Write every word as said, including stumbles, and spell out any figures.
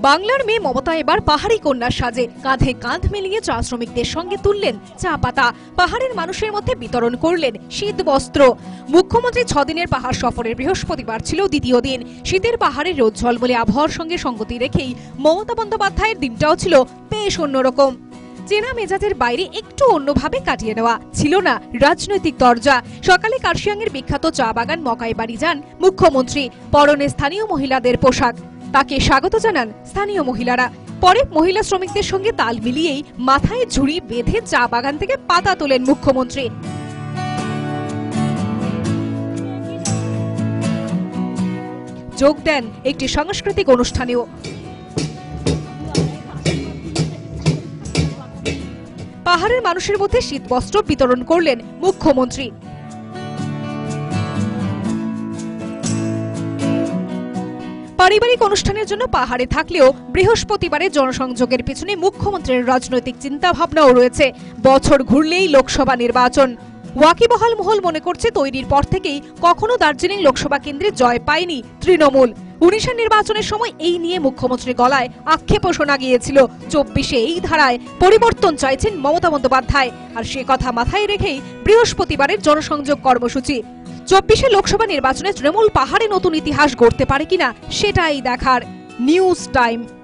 বাংলার মেয়ে মমতা এবার পাহাড়ি কন্যার সাজে কাঁধে কাঁধ মিলিয়ে চা শ্রমিকদের সঙ্গে তুললেন চা পাতা। পাহাড়ের মানুষের মধ্যে বিতরণ করলেন শীত বস্ত্র। মুখ্যমন্ত্রী ছদিনের পাহাড় সফরের বৃহস্পতিবার ছিল দ্বিতীয় দিন। শীতের পাহাড়ের রোদ ঝলমলে আবহাওয়ার সঙ্গে সঙ্গতি রেখেই মমতা বন্দ্যোপাধ্যায়ের দিনটাও ছিল বেশ অন্যরকম। চেনা মেজাজের বাইরে একটু অন্যভাবে কাটিয়ে নেওয়া, ছিল না রাজনৈতিক দরজা। সকালে কার্শিয়াংয়ের বিখ্যাত চা বাগান মকাই বাড়ি যান মুখ্যমন্ত্রী। পরনে স্থানীয় মহিলাদের পোশাক, তাকে স্বাগত জানান স্থানীয় মহিলারা। পরে মহিলা শ্রমিকদের সঙ্গে তাল মিলিয়েই মাথায় ঝুড়ি বেঁধে চা বাগান থেকে পাতা তোলেন মুখ্যমন্ত্রী। যোগ দেন একটি সাংস্কৃতিক অনুষ্ঠানেও। পাহাড়ের মানুষের মধ্যে শীতবস্ত্র বিতরণ করলেন মুখ্যমন্ত্রী। পারিবারিক অনুষ্ঠানের জন্য পাহাড়ে থাকলেও বৃহস্পতিবারে জনসংযোগের পিছনে মুখ্যমন্ত্রীর রাজনৈতিক চিন্তা ভাবনাও রয়েছে। বছর ঘুরলেই লোকসভা নির্বাচন। ওয়াকিবহাল মহল মনে করছে তৈরির পর থেকেই কখনো দার্জিলিং লোকসভা কেন্দ্রে জয় পায়নি তৃণমূল। উনিশের নির্বাচনের সময় এই নিয়ে মুখ্যমন্ত্রীর গলায় আক্ষেপও শোনা গিয়েছিল। চব্বিশে এই ধারায় পরিবর্তন চাইছেন মমতা বন্দ্যোপাধ্যায়। আর সে কথা মাথায় রেখেই বৃহস্পতিবারের জনসংযোগ কর্মসূচি। চব্বিশে লোকসভা নির্বাচনে তৃণমূল পাহাড়ে নতুন ইতিহাস গড়তে পারে কিনা সেটাই দেখার। News time.